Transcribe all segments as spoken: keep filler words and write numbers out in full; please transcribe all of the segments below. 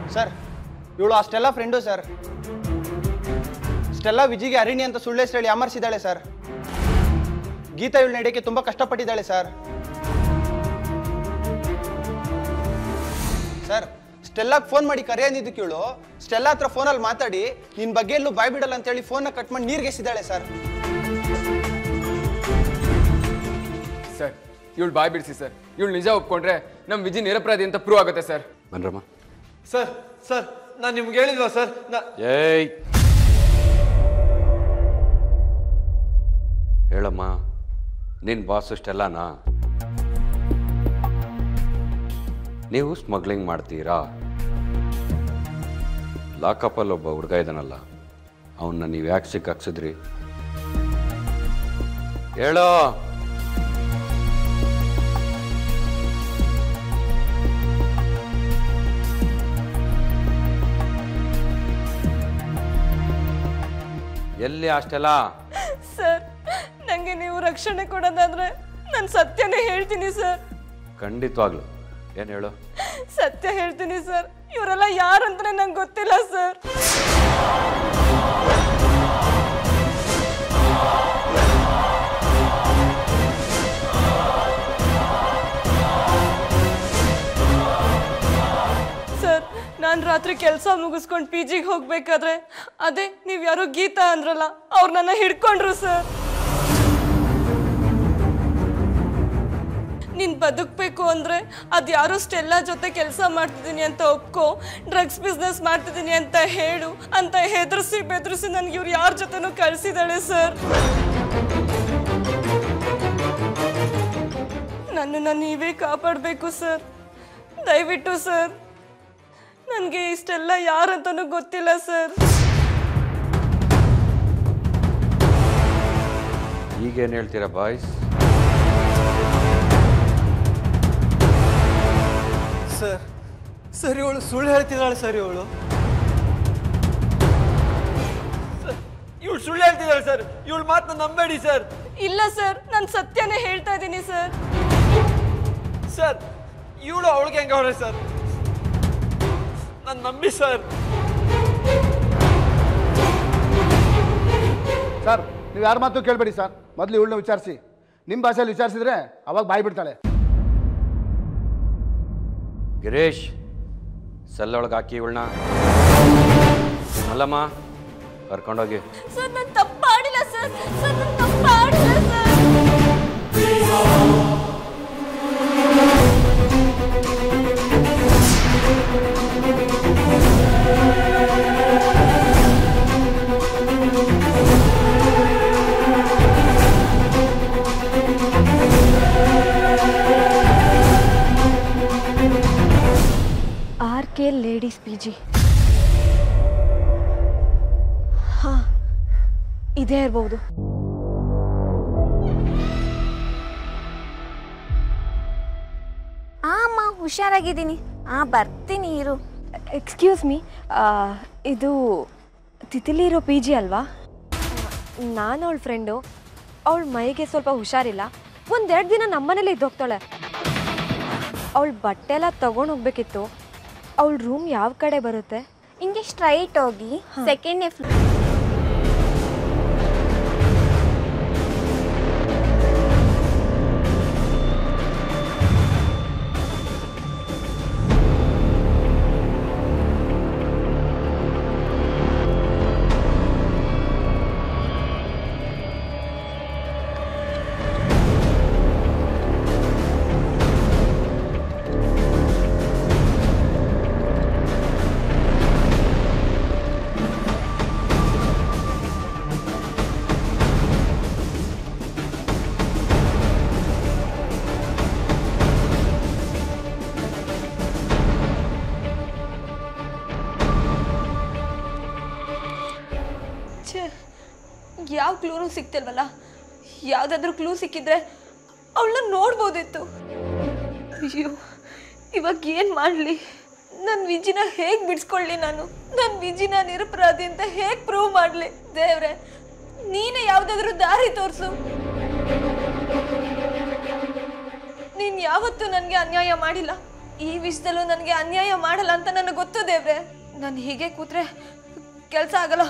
Sir ಇವಳು ಅಷ್ಟೆಲ್ಲ friend sir. Stella ವಿಜಿಗೆ ಅರಿಣಿ ಅಂತ ಸುಳ್ಳು ಹೆಸರು ಹೇಳಿ ಅಮರ್ಸಿದ್ದಾಳೆ ಸರ್. ಗೀತಾ ಇವಳು ನಡೆಯೋಕ್ಕೆ ತುಂಬ ಕಷ್ಟಪಟ್ಟಿದ್ದಾಳೆ ಸರ್. ಸರ್ ಸ್ಟೆಲ್ಲಾಗೆ ಫೋನ್ ಮಾಡಿ ಕರೆ ಅಂದಿದ್ದಕ್ಕೆ ಇವಳು ಸ್ಟೆಲ್ಲಾ ಹತ್ರ ಫೋನಲ್ಲಿ ಮಾತಾಡಿ ನಿನ್ನ ಬಗ್ಗೆ ಎಲ್ಲೂ ಬಾಯ್ ಬಿಡಲ್ಲ ಅಂತೇಳಿ ಫೋನ್ನ ಕಟ್ ಮಾಡಿ ನೀರಿಗೆ ಎಸಿದ್ದಾಳೆ ಸರ್. ಸರ್ ಇವಳು ಬಾಯ್ ಬಿಡಿಸಿ ಸರ್. ಇವಳು ನಿಜ ಒಪ್ಕೊಂಡ್ರೆ ನಮ್ಮ ವಿಜಿ ನಿರಪರಾಧಿ ಅಂತ ಪ್ರೂವ್ ಆಗುತ್ತೆ ಸರ್. ಬನ್ರಮ್ಮ. ಸರ್ ಸರ್ ನಾನು ನಿಮ್ಗೆ ಹೇಳಿಲ್ವಾ ಸರ್? ಏಯ್ ಹೇಳಮ್ಮ, ನಿನ್ನ ಬಾಸ್ ಅಷ್ಟೆಲ್ಲನಾ? ನೀವು ಸ್ಮಗ್ಲಿಂಗ್ ಮಾಡ್ತೀರಾ? ಲಾಕಪ್ಪಲ್ಲಿ ಒಬ್ಬ ಹುಡುಗ ಇದ್ದಾನಲ್ಲ, ಅವನ್ನ ನೀವು ಯಾಕೆ ಸಿಕ್ಕಾಕ್ಸಿದ್ರಿ ಹೇಳೋ? ಎಲ್ಲಿ ಅಷ್ಟೆಲ್ಲ? ಸರ್ ನನಗೆ ನೀವು ರಕ್ಷಣೆ ಕೊಡೋದಾದ್ರೆ ನಾನು ಸತ್ಯನೇ ಹೇಳ್ತೀನಿ ಸರ್. ಖಂಡಿತವಾಗ್ಲು ಏನು ಹೇಳು? ಸತ್ಯ ಹೇಳ್ತೀನಿ ಸರ್. ಇವರೆಲ್ಲ ಯಾರಂತಾನೆ ನಂಗೆ ಗೊತ್ತಿಲ್ಲ ಸರ್. ಸರ್ ನಾನು ರಾತ್ರಿ ಕೆಲಸ ಮುಗಿಸ್ಕೊಂಡು ಪಿ ಜಿಗೆ ಹೋಗ್ಬೇಕಾದ್ರೆ ಅದೇ ನೀವು ಯಾರೋ ಗೀತಾ ಅಂದ್ರಲ್ಲ, ಅವ್ರು ನನ್ನ ಹಿಡ್ಕೊಂಡ್ರು ಸರ್. ನೀನು ಬದುಕಬೇಕು ಅಂದರೆ ಅದು ಯಾರೋ ಸ್ಟೆಲ್ಲಾ ಜೊತೆ ಕೆಲಸ ಮಾಡ್ತಿದ್ದೀನಿ ಅಂತ ಒಪ್ಕೋ, ಡ್ರಗ್ಸ್ ಬಿಸ್ನೆಸ್ ಮಾಡ್ತಿದ್ದೀನಿ ಅಂತ ಹೇಳು ಅಂತ ಹೆದರ್ಸಿ ಬೆದರಿಸಿ ನನಗೆ ಇವ್ರು ಯಾರ ಜೊತೆನೂ ಕಳಿಸಿದಾಳೆ ಸರ್. ನನ್ನನ್ನು ನೀವೇ ಕಾಪಾಡಬೇಕು ಸರ್, ದಯವಿಟ್ಟು ಸರ್. ನನಗೆ ಇಷ್ಟೆಲ್ಲ ಯಾರಂತನೂ ಗೊತ್ತಿಲ್ಲ ಸರ್. ಈಗೇನು ಹೇಳ್ತೀರಾ ಬಾಯ್ಸ್? ಸರ್ ಸರ್ ಇವಳು ಸುಳ್ಳು ಹೇಳ್ತಿದ್ದಾಳೆ ಸರ್. ಇವಳು ಇವಳು ಸುಳ್ಳು ಹೇಳ್ತಿದ್ದಾಳೆ ಸರ್. ಇವಳು ಮಾತನ್ನ ನಂಬೇಡಿ ಸರ್. ಇಲ್ಲ ಸರ್, ನಾನು ಸತ್ಯನೇ ಹೇಳ್ತಾ ಇದ್ದೀನಿ ಸರ್. ಸರ್ ಇವಳು ಅವಳಿಗೆ ಹೆಂಗ ಅವ್ರೆ ಸರ್? ನಾನು ನಂಬಿ ಸರ್. ಸರ್ ನೀವು ಯಾರ ಮಾತು ಕೇಳಬೇಡಿ ಸರ್. ಮೊದಲು ಇವಳನ್ನ ವಿಚಾರಿಸಿ. ನಿಮ್ಮ ಭಾಷೆಯಲ್ಲಿ ವಿಚಾರಿಸಿದ್ರೆ ಅವಾಗ ಬಾಯಿ ಬಿಡ್ತಾಳೆ. ಗಿರೀಶ್, ಸೆಲ್ಲೊಳಗೆ ಹಾಕಿ ಇವಳನ್ನ. ಅಲ್ಲಮ್ಮ, ಕರ್ಕೊಂಡೋಗಿ. ಸರ್ ನಾನು ತಪ್ಪು ಮಾಡಿಲ್ಲ ಸರ್. ಸರ್ ನಾನು ತಪ್ಪು ಮಾಡಿಲ್ಲ sir. R K ladies P G. ಹಾ ಇದೇ ಇರ್ಬೋದು. ಆಮ್ಮ ಹುಷಾರಾಗಿದ್ದೀನಿ. ಆ ಬರ್ತೀನಿ ಇರು. ಎಕ್ಸ್ಕ್ಯೂಸ್ ಮೀ, ಇದು ತಿತಿಲಿ ಇರೋ ಪಿ ಜಿ ಅಲ್ವಾ? ನಾನು ಅವಳ ಫ್ರೆಂಡು. ಅವಳ ಮೈಗೆ ಸ್ವಲ್ಪ ಹುಷಾರಿಲ್ಲ. ಒಂದೆರಡು ದಿನ ನಮ್ಮನೇಲೆ ಇದ್ದೋಗ್ತಾಳೆ. ಅವಳ ಬಟ್ಟೆ ಎಲ್ಲ ತಗೊಂಡು ಹೋಗ್ಬೇಕಿತ್ತು. ಅವಳ ರೂಮ್ ಯಾವ ಕಡೆ ಬರುತ್ತೆ? ಹಿಂಗೆ ಸ್ಟ್ರೈಟ್ ಹೋಗಿ ಸೆಕೆಂಡ್ ಫ್ಲೋರ್. ಯಾವ ಕ್ಲೂನು ಸಿಕ್ತಿಲ್ವಲ್ಲ. ಯಾವುದಾದ್ರೂ ಕ್ಲೂ ಸಿಕ್ಕಿದ್ರೆ ಅವಳನ್ನ ನೋಡ್ಬೋದಿತ್ತು. ಅಯ್ಯೋ ಇವಾಗ ಏನು ಮಾಡಲಿ? ನನ್ನ ವಿಜಿನ ಹೇಗೆ ಬಿಡಿಸ್ಕೊಳ್ಳಿ? ನಾನು ನನ್ನ ವಿಜಿನ ನಿರಪರಾಧಿ ಅಂತ ಹೇಗೆ ಪ್ರೂವ್ ಮಾಡಲಿ? ದೇವ್ರೆ ನೀನೇ ಯಾವುದಾದ್ರೂ ದಾರಿ ತೋರಿಸು. ನೀನು ಯಾವತ್ತೂ ನನಗೆ ಅನ್ಯಾಯ ಮಾಡಿಲ್ಲ. ಈ ವಿಷಯದಲ್ಲೂ ನನಗೆ ಅನ್ಯಾಯ ಮಾಡಲ್ಲ ಅಂತ ನನಗೆ ಗೊತ್ತು ದೇವ್ರೆ. ನಾನು ಹೀಗೆ ಕೂತ್ರೆ ಕೆಲಸ ಆಗಲ್ಲ.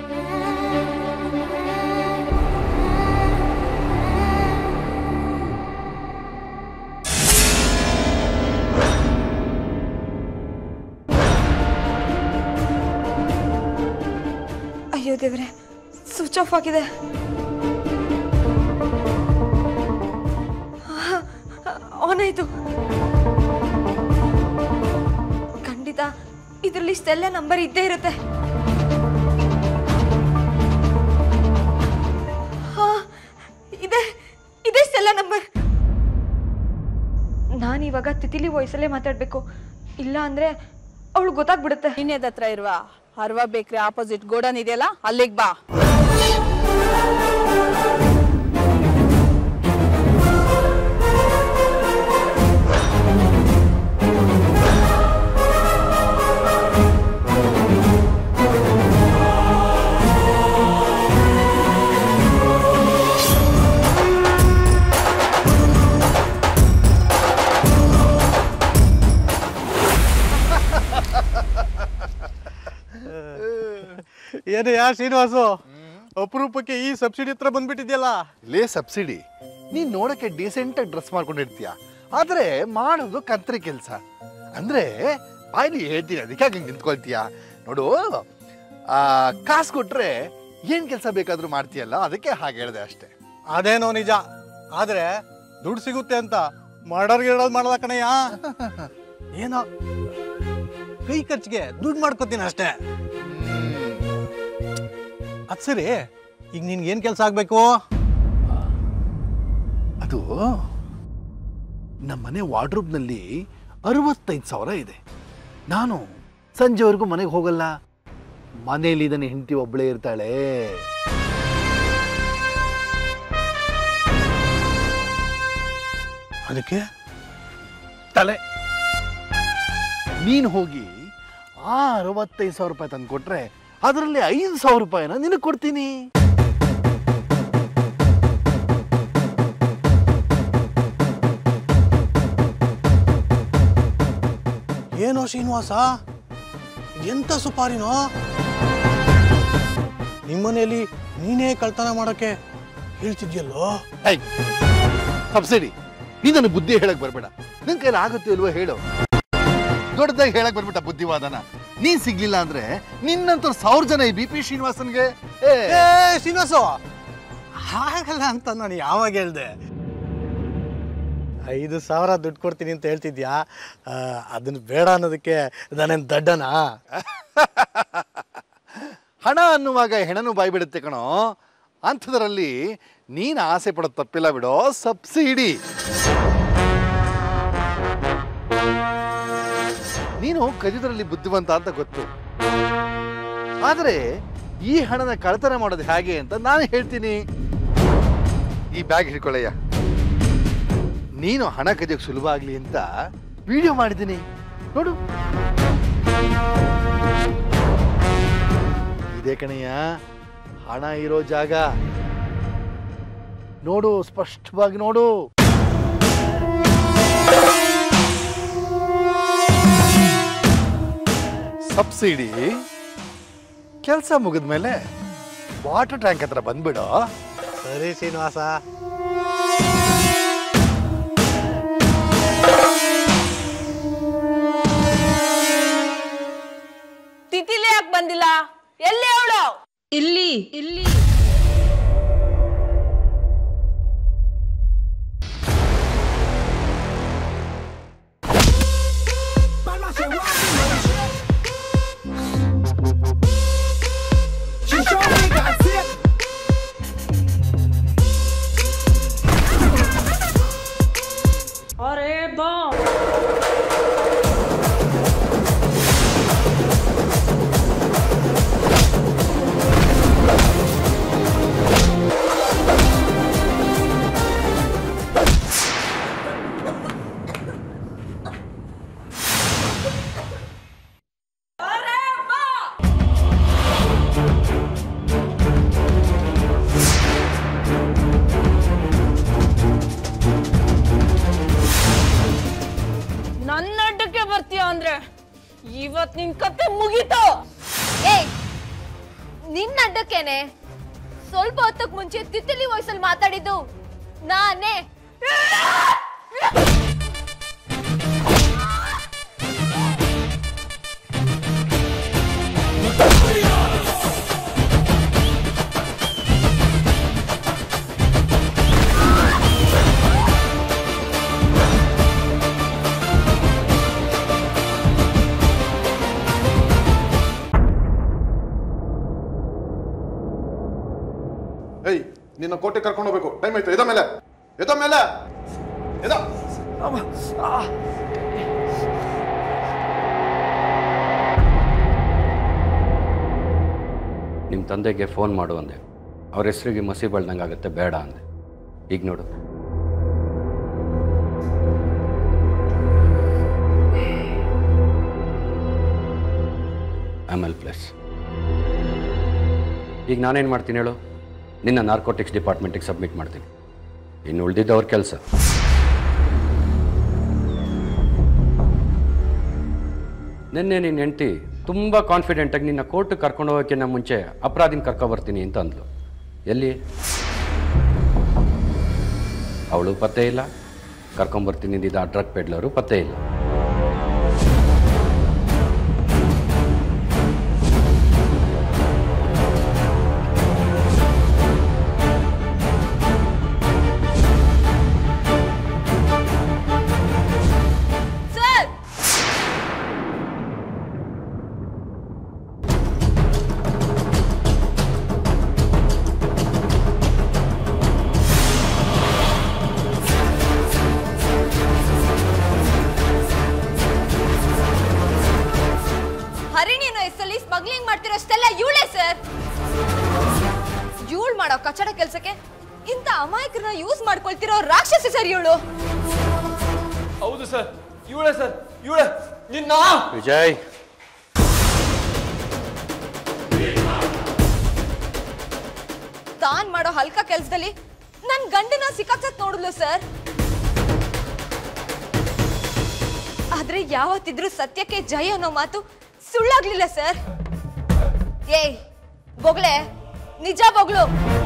ಅಯ್ಯೋ ದೇವ್ರೆ, ಸ್ವಿಚ್ ಆಫ್ ಆಗಿದೆ. ಆನ್ ಆಯ್ತು. ಖಂಡಿತ ಇದರಲ್ಲಿ ಇಷ್ಟೆಲ್ಲ ನಂಬರ್ ಇದ್ದೇ ಇರುತ್ತೆ. ಹಾ, ಇದೆ ಇದೆ ಇಷ್ಟೆಲ್ಲ ನಂಬರ್. ನಾನು ಇವಾಗ ತಿತಿಲಿ ವಾಯ್ಸಲ್ಲೇ ಮಾತಾಡ್ಬೇಕು, ಇಲ್ಲ ಅಂದ್ರೆ ಅವಳು ಗೊತ್ತಾಗ್ಬಿಡುತ್ತೆ. ಇನ್ನೇದ ಹತ್ರ ಇರುವ ಹರ್ವ ಬೇಕ್ರಿ ಆಪೋಸಿಟ್ ಗೋಡನ್ ಇದೆಯಲ್ಲ, ಅಲ್ಲಿಗೆ ಬಾ. ಏನು ಯಾ ಶ್ರೀನಿವಾಸು, ಅಪರೂಪಕ್ಕೆ ಈ ಸಬ್ಸಿಡಿ ಹತ್ರ ಬಂದ್ಬಿಟ್ಟಿದ್ಯಲ್ಲ. ಲೇ ಸಬ್ಸಿಡಿ, ನೀನ್ ನೋಡಕ್ಕೆ ಡೀಸೆಂಟ್ ಆಗಿ ಡ್ರೆಸ್ ಮಾಡ್ಕೊಂಡಿರ್ತೀಯ, ಆದ್ರೆ ಮಾಡೋದು ಕಂತ್ರಿ ಕೆಲಸ. ಅಂದ್ರೆ ಬಾಯ್ಲಿ ಹೇಳ್ತೀನಿ, ಅದಕ್ಕೆ ಹಂಗೆ ನಿಂತ್ಕೊಳ್ತೀಯ ನೋಡು. ಆ ಕಾಸು ಕೊಟ್ರೆ ಏನ್ ಕೆಲಸ ಬೇಕಾದ್ರೂ ಮಾಡ್ತೀಯಲ್ಲ, ಅದಕ್ಕೆ ಹಾಗೆ ಹೇಳ್ದೆ ಅಷ್ಟೇ. ಅದೇನೋ ನಿಜ, ಆದ್ರೆ ದುಡ್ಡು ಸಿಗುತ್ತೆ ಅಂತ ಮಾಡೋರ್ಗೆ ಹೇಳೋದು ಮಾಡಲ್ಲ ಕಣಯ್ಯ. ಏನೋ ಕೈ ಖರ್ಚಿಗೆ ದುಡ್ಡು ಮಾಡ್ಕೋತೀನಿ ಅಷ್ಟೇ. ಅದ್ ಸರಿ, ಈಗ ನಿನ್ಗೆ ಏನ್ ಕೆಲಸ ಆಗ್ಬೇಕು? ಅದು ನಮ್ಮ ಮನೆ ವಾರ್ಡ್ರೂಬ್ನಲ್ಲಿ ಅರವತ್ತೈದು ಸಾವಿರ ಇದೆ. ನಾನು ಸಂಜೆವರೆಗೂ ಮನೆಗೆ ಹೋಗಲ್ಲ, ಮನೇಲಿ ಇದನ್ನ ಹೆಂಡತಿ ಒಬ್ಬಳೇ ಇರ್ತಾಳೆ. ಅದಕ್ಕೆ ತಲೆ ನೀನು ಹೋಗಿ ಆ ಅರವತ್ತೈದು ಸಾವಿರ ರೂಪಾಯಿ ತಂದು ಕೊಟ್ರೆ ಅದರಲ್ಲಿ ಐದು ಸಾವಿರ ರೂಪಾಯಿನ ನಿನಗೆ ಕೊಡ್ತೀನಿ. ಏನೋ ಶ್ರೀನಿವಾಸ, ಎಂತ ಸುಪಾರಿನೋ? ನಿಮ್ಮನೇಲಿ ನೀನೇ ಕಳ್ತನ ಮಾಡಕ್ಕೆ ಹೇಳ್ತಿದ್ಯಲ್ಲೋ? ಸಬ್ಸಿಡಿ, ನೀ ನನಗೆ ಬುದ್ಧಿ ಹೇಳಕ್ ಬರ್ಬೇಡ. ನಿನ್ ಕೈಲಿ ಆಗುತ್ತೋ ಇಲ್ವೋ ಹೇಳು. ದೊಡ್ಡದಾಗಿ ಹೇಳಕ್ ಬರ್ಬಿಟ್ಟ ಬುದ್ಧಿವಾದನ. ನೀನ್ ಸಿಗ್ಲಿಲ್ಲ ಅಂದ್ರೆ ನಿನ್ನಂತ ಸಾವಿರ ಜನ ಈ ಬಿ ಪಿ ಶ್ರೀನಿವಾಸನ್ಗೆ. ಶ್ರೀನಿವಾಸು, ಹಾಗಲ್ಲ ಅಂತ ನಾನು ಯಾವಾಗ ಹೇಳ್ದೆ? ಐದು ಸಾವಿರ ದುಡ್ಡು ಕೊಡ್ತೀನಿ ಅಂತ ಹೇಳ್ತಿದ್ಯಾ, ಅದನ್ನ ಬೇಡ ಅನ್ನೋದಕ್ಕೆ ನಾನೇನು ದಡ್ಡನ? ಹಣ ಅನ್ನುವಾಗ ಹೆಣನು ಬಾಯಿ ಬಿಡುತ್ತೆ ಕಣೋ. ಅಂಥದ್ರಲ್ಲಿ ನೀನು ಆಸೆ ಪಡೋದು ತಪ್ಪಿಲ್ಲ ಬಿಡೋ ಸಬ್ಸಿಡಿ. ನೀನು ಕದಿದ್ರಲ್ಲಿ ಬುದ್ಧಿವಂತ ಅಂತ ಗೊತ್ತು, ಆದರೆ ಈ ಹಣನ ಕಳ್ತನ ಮಾಡೋದು ಹೇಗೆ ಅಂತ ನಾನು ಹೇಳ್ತೀನಿ. ಈ ಬ್ಯಾಗ್ ಹಿಡ್ಕೊಳ್ಳಯ್ಯ. ನೀನು ಹಣ ಕದಿಯೋಕೆ ಸುಲಭ ಆಗ್ಲಿ ಅಂತ ವಿಡಿಯೋ ಮಾಡಿದ್ದೀನಿ ನೋಡು. ಇದೇ ಕಣಯ್ಯ ಹಣ ಇರೋ ಜಾಗ. ನೋಡು, ಸ್ಪಷ್ಟವಾಗಿ ನೋಡು. ಸಬ್ಸಿಡಿ ಕೆಲಸ ಮುಗಿದ್ಮೇಲೆ ವಾಟರ್ ಟ್ಯಾಂಕ್ ಹತ್ರ ಬಂದ್ಬಿಡು. ಸರಿ ಶ್ರೀನಿವಾಸ. ತಿತಿಲಿ ಯಾಕೆ ಬಂದಿಲ್ಲ? ಎಲ್ಲಿ ಅವಳು? ಇಲ್ಲಿ ಇಲ್ಲಿ ಇವತ್ ನಿನ್ ಕತೆ ಮುಗೀತು. ಏಯ್ ನಿನ್ನ ಅಡ್ಡಕ್ಕೇನೆ ಸ್ವಲ್ಪ ಹೊತ್ತಕ್ ಮುಂಚೆ ತಿತ್ತಿಲಿ ವಾಯ್ಸಲ್ಲಿ ಮಾತಾಡಿದ್ದು ನಾನೇ. ಏಯ್ ನಿನ್ನ ಕೋಟೆ ಕರ್ಕೊಂಡು ಹೋಗ್ಬೇಕು, ಟೈಮ್ ಆಯ್ತು. ಎದ ಮೇಲೆ ಎದ ಮೇಲೆ ಎದ. ನಿಮ್ಮ ತಂದೆಗೆ ಫೋನ್ ಮಾಡು ಅಂದೆ, ಅವ್ರ ಹೆಸರಿಗೆ ಮಸಿ ಬಳ್ದಂಗೆ ಆಗುತ್ತೆ, ಬೇಡ ಅಂದೆ. ಈಗ ನೋಡು, ಆಮೇಲೆ ಪ್ಲಸ್. ಈಗ ನಾನೇನು ಮಾಡ್ತೀನಿ ಹೇಳು, ನಿನ್ನ ನಾರ್ಕೋಟಿಕ್ಸ್ ಡಿಪಾರ್ಟ್ಮೆಂಟಿಗೆ ಸಬ್ಮಿಟ್ ಮಾಡ್ತೀನಿ. ಇನ್ನು ಉಳಿದಿದ್ದು ಅವ್ರ ಕೆಲಸ. ನಿನ್ನೆ ನಿನ್ನ ಹೆಂಡತಿ ತುಂಬ ಕಾನ್ಫಿಡೆಂಟಾಗಿ ನಿನ್ನ ಕೋರ್ಟಿಗೆ ಕರ್ಕೊಂಡು ಹೋಗೋಕ್ಕಿಂತ ಮುಂಚೆ ಅಪರಾಧಿನ ಕರ್ಕೊಬರ್ತೀನಿ ಅಂತ ಅಂದ್ಲು. ಎಲ್ಲಿ? ಅವಳು ಪತ್ತೆ ಇಲ್ಲ, ಕರ್ಕೊಂಬರ್ತೀನಿ ಅಂದಿದ್ದ ಆ ಡ್ರಗ್ ಪೆಡ್ಲರು ಪತ್ತೆ ಇಲ್ಲ. ಸ್ಮಗ್ಲಿಂಗ್ ಮಾಡ್ತಿರೋಷ್ಟೆಲ್ಲ ಇವಳೇ ಸರ್. ಇವಳು ಮಾಡೋ ಕಚಡ ಕೆಲಸಕ್ಕೆ ಇಂಥ ಅಮಾಯಕರನ್ನ ಯೂಸ್ ಮಾಡ್ಕೊಳ್ತಿರೋ ರಾಕ್ಷಸಿ ಸರ್ ಇವಳು. ಹೌದು ಸರ್, ಇವಳೇ ಸರ್, ಇವಳೇ. ನಿನ್ನ ವಿಜಯ್, ತಾನ್ ಮಾಡೋ ಹಲ್ಕ ಕೆಲಸದಲ್ಲಿ ನನ್ ಗಂಡನ ಸಿಕ್ಕಾಕ್ಸಕ್ ನೋಡಿದ್ಲು ಸರ್. ಆದ್ರೆ ಯಾವತ್ತಿದ್ರೂ ಸತ್ಯಕ್ಕೆ ಜಯ ಅನ್ನೋ ಮಾತು ಸುಳ್ಳಾಗ್ಲಿಲ್ಲ ಸರ್. ಏಯ್ ಬೊಗ್ಳೆ, ನಿಜ ಬೊಗ್ಳು.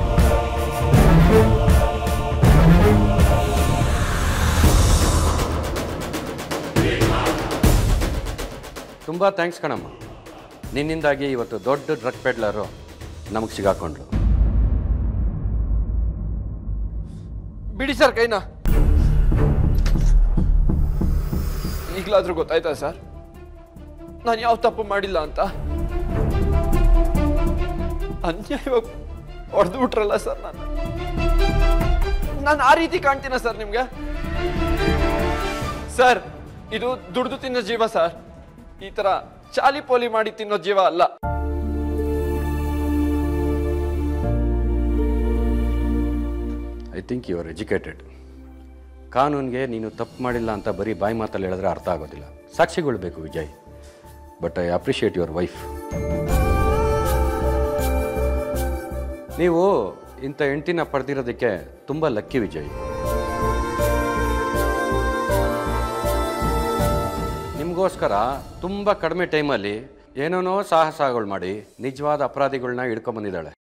ತುಂಬ ಥ್ಯಾಂಕ್ಸ್ ಕಣಮ್ಮ. ನಿನ್ನಿಂದಾಗಿ ಇವತ್ತು ದೊಡ್ಡ ಡ್ರಗ್ ಪೆಡ್ಲರು ನಮಗೆ ಸಿಗಾಕೊಂಡ್ರು. ಬಿಡಿ ಸರ್ ಕೈನಾ. ಈಗಲಾದ್ರೂ ಗೊತ್ತಾಯ್ತಾ ಸರ್ ನಾನು ಯಾವ ತಪ್ಪು ಮಾಡಿಲ್ಲ ಅಂತ? ಅನ್ಯಾಯವಾಗಿ ಹೊಡೆದು ಬಿಟ್ರಲ್ಲ ಸರ್. ನಾನು ನಾನು ಆ ರೀತಿ ಕಾಣ್ತೀನ ಸರ್ ನಿಮ್ಗೆ? ಸರ್ ಇದು ದುಡ್ದು ತಿನ್ನೋ ಜೀವ ಸರ್, ಈ ತರ ಚಾಲಿ ಪೋಲಿ ಮಾಡಿ ತಿನ್ನೋ ಜೀವ ಅಲ್ಲ. I think you are educated. ಕಾನೂನಿಗೆ ನೀನು ತಪ್ಪು ಮಾಡಿಲ್ಲ ಅಂತ ಬರೀ ಬಾಯಿ ಮಾತಲ್ಲಿ ಹೇಳಿದ್ರೆ ಅರ್ಥ ಆಗೋದಿಲ್ಲ, ಸಾಕ್ಷಿಗಳು ಬೇಕು Vijay. But I appreciate your wife. ನೀವು ಇಂಥ ಹೆಂಡತಿನ ಪಡೆದಿರೋದಕ್ಕೆ ತುಂಬ ಲಕ್ಕಿ ವಿಜಯ್. ನಿಮಗೋಸ್ಕರ ತುಂಬ ಕಡಿಮೆ ಟೈಮಲ್ಲಿ ಏನೇನೋ ಸಾಹಸಗಳು ಮಾಡಿ ನಿಜವಾದ ಅಪರಾಧಿಗಳನ್ನ ಹಿಡ್ಕೊಂಬಂದಿದ್ದಾಳೆ.